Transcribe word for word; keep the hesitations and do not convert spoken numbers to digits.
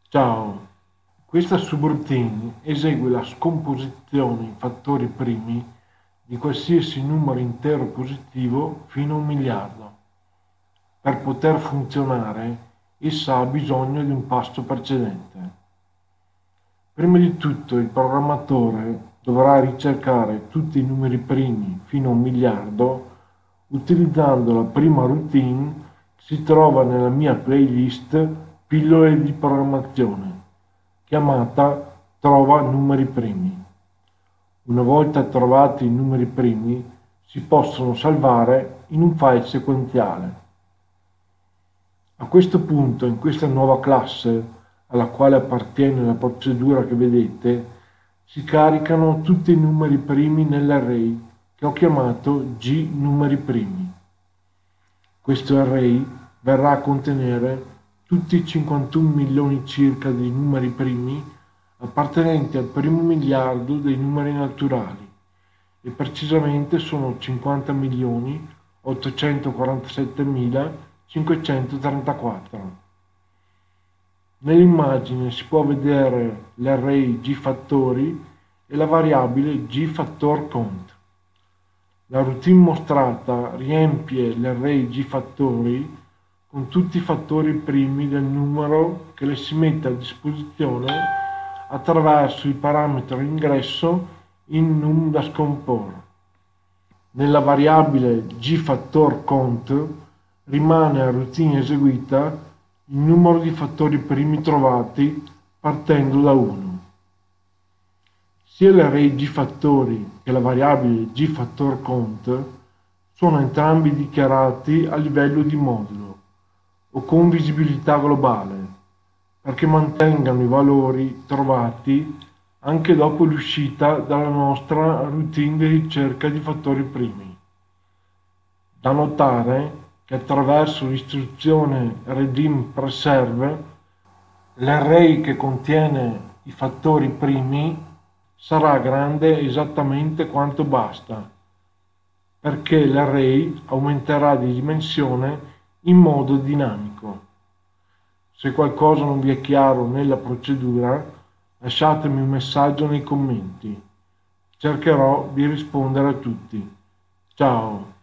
Ciao, questa subroutine esegue la scomposizione in fattori primi di qualsiasi numero intero positivo fino a un miliardo. Per poter funzionare, essa ha bisogno di un passo precedente. Prima di tutto il programmatore dovrà ricercare tutti i numeri primi fino a un miliardo utilizzando la prima routine che si trova nella mia playlist Pillole di programmazione, chiamata Trova numeri primi. Una volta trovati i numeri primi, si possono salvare in un file sequenziale. A questo punto, in questa nuova classe, alla quale appartiene la procedura che vedete, si caricano tutti i numeri primi nell'array che ho chiamato G numeri primi. Questo array verrà a contenere tutti i cinquantuno milioni circa di numeri primi appartenenti al primo miliardo dei numeri naturali, e precisamente sono cinquanta milioni ottocentoquarantasettemila cinquecentotrentaquattro. Nell'immagine si può vedere l'array G fattori e la variabile G factor count. La routine mostrata riempie l'array G fattori con tutti i fattori primi del numero che le si mette a disposizione attraverso il parametro ingresso in num da scomporre. Nella variabile G factor count rimane a routine eseguita il numero di fattori primi trovati partendo da uno. Sia l'array G fattori che la variabile G factor count sono entrambi dichiarati a livello di modulo o con visibilità globale, perché mantengano i valori trovati anche dopo l'uscita dalla nostra routine di ricerca di fattori primi. Da notare che attraverso l'istruzione redeem preserve, l'array che contiene i fattori primi sarà grande esattamente quanto basta, perché l'array aumenterà di dimensione in modo dinamico. Se qualcosa non vi è chiaro nella procedura, lasciatemi un messaggio nei commenti. Cercherò di rispondere a tutti. Ciao!